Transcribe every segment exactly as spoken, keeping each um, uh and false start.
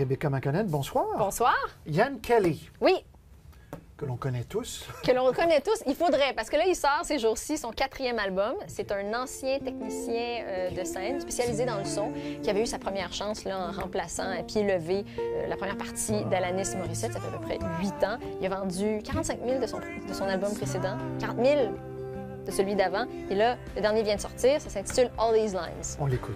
Rebecca McConnell, bonsoir. Bonsoir. Ian Kelly. Oui. Que l'on connaît tous. Que l'on connaît tous. Il faudrait, parce que là, il sort ces jours-ci son quatrième album. C'est un ancien technicien euh, de scène spécialisé dans le son qui avait eu sa première chance là, en remplaçant à pied levé euh, la première partie d'Alanis Morissette. Ça fait à peu près huit ans. Il a vendu quarante-cinq mille de son, de son album précédent, quarante mille de celui d'avant. Et là, le dernier vient de sortir. Ça s'intitule All These Lines. On l'écoute.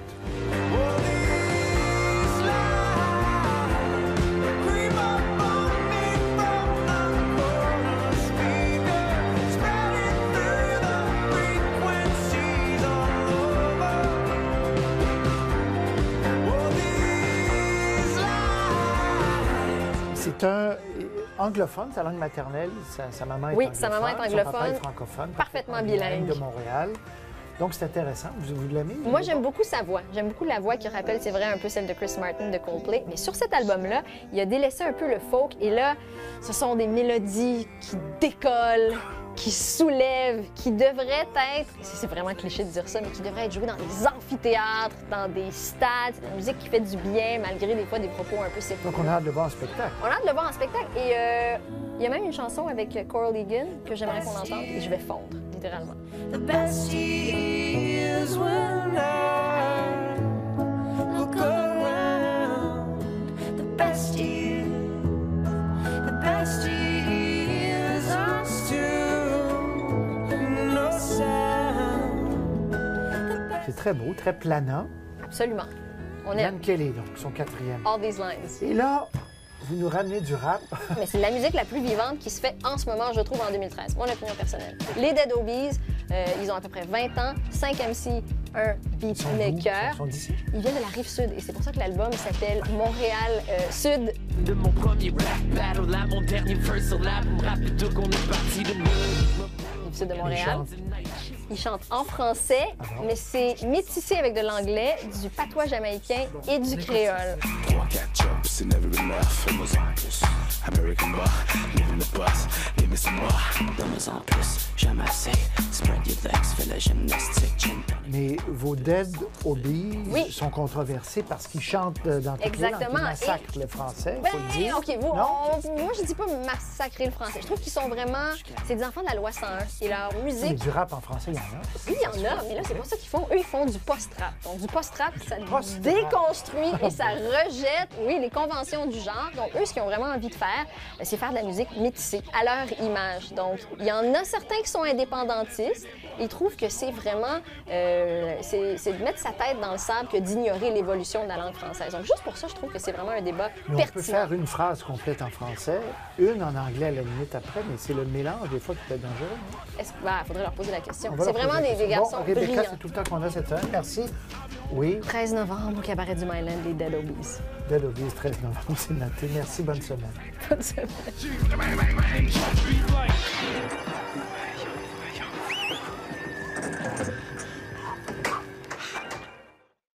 C'est un anglophone, sa langue maternelle. Sa, sa maman est oui, anglophone. sa maman est anglophone. Son papa est francophone. Parfaitement bilingue. De Montréal. Donc, c'est intéressant. Vous, vous l'aimez? Moi, j'aime beaucoup sa voix. J'aime beaucoup la voix qui rappelle, c'est vrai, un peu celle de Chris Martin de Coldplay. Mais sur cet album-là, il a délaissé un peu le folk. Et là, ce sont des mélodies qui décollent, qui soulèvent, qui devraient être, c'est vraiment cliché de dire ça, mais qui devraient être jouées dans des amphithéâtres, dans des stades. C'est de la musique qui fait du bien, malgré des fois des propos un peu séparés. Donc, on a hâte de le voir en spectacle. On a hâte de le voir en spectacle. Et euh, il y a même une chanson avec Coral Egan que j'aimerais qu'on entende et je vais fondre, littéralement. The best years when I look around. The best years, the best years are still no sound. C'est très beau, très planant. Absolument. On Ian aime Kelly, donc, son quatrième. All These Lines. Et là, vous nous ramenez du rap. Mais c'est la musique la plus vivante qui se fait en ce moment, je trouve, en deux mille treize. Mon opinion personnelle. Les Dead Obies, euh, ils ont à peu près vingt ans, cinq M C, un beatmaker. Ils sont d'ici? Ils viennent de la Rive-Sud et c'est pour ça que l'album s'appelle Montréal euh, Sud. De mon premier rap battle à mon dernier verse sur l'album rapide qu'on est parti de nous. Rive-Sud de Montréal. Ils Ils chantent en français, Ah bon? mais c'est métissé avec de l'anglais, du patois jamaïcain et du créole. Trois, quatre jobs, c'est never enough. Fais-moi en plus. American bar, living the bus, les mais c'est moi. Donne-moi en plus, jamais assez. Spread your legs, fais la gymnastique. Mais vos Dead Obies Oui. sont controversés parce qu'ils chantent euh, dans toutes les langues. Exactement. Ils massacrent le français, il Ben, faut le dire. OK, vous, Non? on- moi, je dis pas massacrer le français. Je trouve qu'ils sont vraiment... C'est des enfants de la loi cent un. Et leur Mais musique... du rap en français, il y en a. Oui, il y en a, mais là, c'est pas ça qu'ils font. Eux, ils font du post-rap. Donc, du post-rap, ça post-rap. déconstruit et ça rejette, oui, les conventions du genre. Donc, eux, ce qu'ils ont vraiment envie de faire, ben, c'est faire de la musique métissée, à leur image. Donc, il y en a certains qui sont indépendantistes. Ils trouvent que c'est vraiment... euh, c'est c'est de mettre sa tête dans le sable que d'ignorer l'évolution de la langue française. Donc, juste pour ça, je trouve que c'est vraiment un débat Mais on pertinent. peut faire une phrase complète en français, une en anglais à la limite après, mais c'est le mélange des fois qui peut être dangereux. non? Est-ce qu'il bah, faudrait leur poser la question? On va C'est leur poser vraiment la des, des question. garçons Bon, Rebecca, brillants. c'est tout le temps qu'on a cette semaine. Merci. Oui, treize novembre au Cabaret du Myland, les Dead Obies. Dead Obies, treize novembre, c'est noté. Merci, bonne semaine. Bonne semaine.